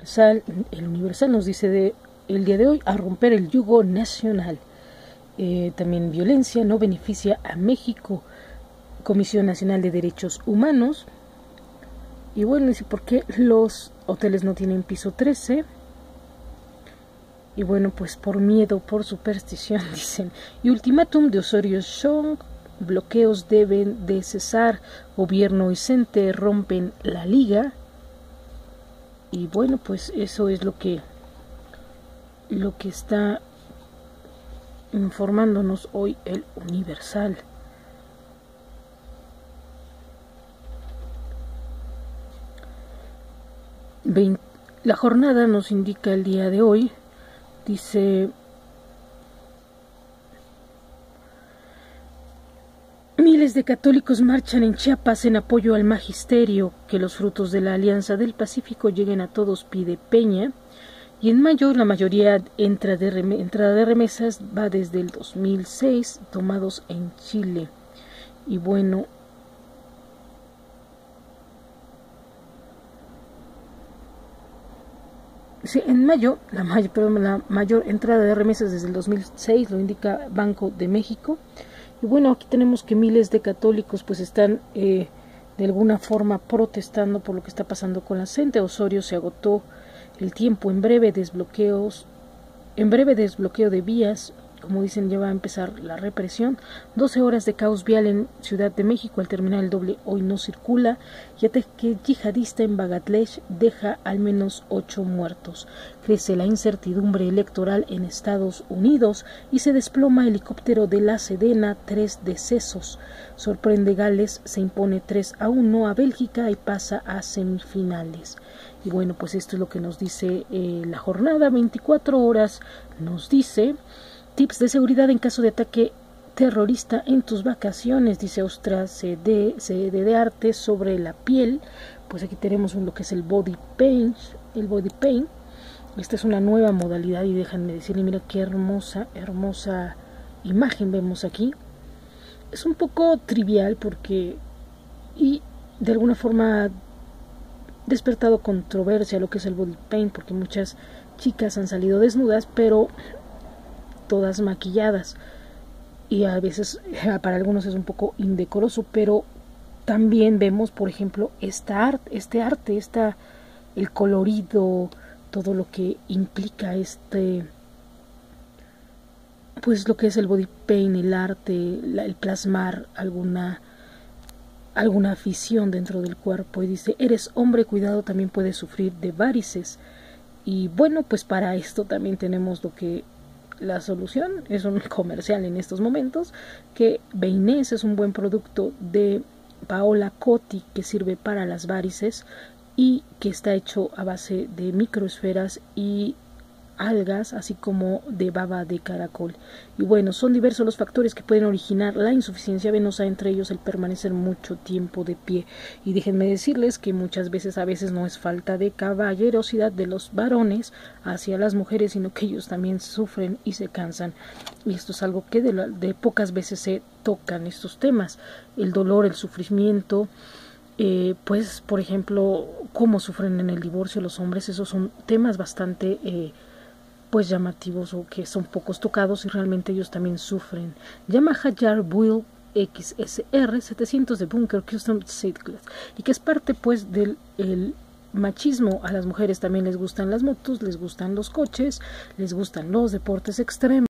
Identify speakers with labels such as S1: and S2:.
S1: Universal. El Universal nos dice el día de hoy: a romper el yugo nacional. También violencia no beneficia a México. Comisión Nacional de Derechos Humanos. Y bueno, dice por qué los hoteles no tienen piso 13. Y bueno, pues por miedo, por superstición, dicen. Y ultimátum de Osorio Chong: bloqueos deben de cesar. Gobierno y CENTE rompen la liga. Y bueno, pues eso es lo que está informándonos hoy el Universal. La jornada nos indica el día de hoy, dice: miles de católicos marchan en Chiapas en apoyo al magisterio. Que los frutos de la Alianza del Pacífico lleguen a todos, pide Peña. Y en mayo la mayoría entrada de remesas va desde el 2006, tomados en Chile. Y bueno, sí, en mayo, la mayor entrada de remesas desde el 2006, lo indica Banco de México. Y bueno, aquí tenemos que miles de católicos pues están de alguna forma protestando por lo que está pasando con la CENTE. Osorio: se agotó el tiempo, en breve desbloqueo de vías. Como dicen, ya va a empezar la represión. 12 horas de caos vial en Ciudad de México. El terminal doble hoy no circula. Y ataque yihadista en Bangladesh deja al menos 8 muertos. Crece la incertidumbre electoral en Estados Unidos y se desploma helicóptero de la Sedena, 3 decesos. Sorprende Gales, se impone 3-1 a Bélgica y pasa a semifinales. Y bueno, pues esto es lo que nos dice la jornada. 24 horas nos dice: tips de seguridad en caso de ataque terrorista en tus vacaciones. Dice Austria CD de arte sobre la piel. Pues aquí tenemos lo que es el body paint. Esta es una nueva modalidad y déjenme decirle, mira qué hermosa imagen vemos aquí. Es un poco trivial porque y de alguna forma despertado controversia lo que es el body paint, porque muchas chicas han salido desnudas, pero todas maquilladas, y a veces para algunos es un poco indecoroso, pero también vemos, por ejemplo, este arte, el colorido, todo lo que implica pues lo que es el body paint, el arte, el plasmar alguna afición dentro del cuerpo. Y dice: eres hombre, cuidado, también puedes sufrir de varices. Y bueno, pues para esto también tenemos la solución. Es un comercial en estos momentos, que Beinés es un buen producto de Paola Cotti que sirve para las varices y que está hecho a base de microesferas y algas, así como de baba de caracol. Y bueno, son diversos los factores que pueden originar la insuficiencia venosa, entre ellos el permanecer mucho tiempo de pie. Y déjenme decirles que muchas veces, a veces no es falta de caballerosidad de los varones hacia las mujeres, sino que ellos también sufren y se cansan. Y esto es algo que de pocas veces se tocan estos temas: el dolor, el sufrimiento. Pues por ejemplo, cómo sufren en el divorcio los hombres. Esos son temas bastante pues llamativos, o que son pocos tocados, y realmente ellos también sufren. Yamaha Jar Build XSR 700 de Bunker Custom Seatcloth, y que es parte pues del machismo. A las mujeres también les gustan las motos, les gustan los coches, les gustan los deportes extremos.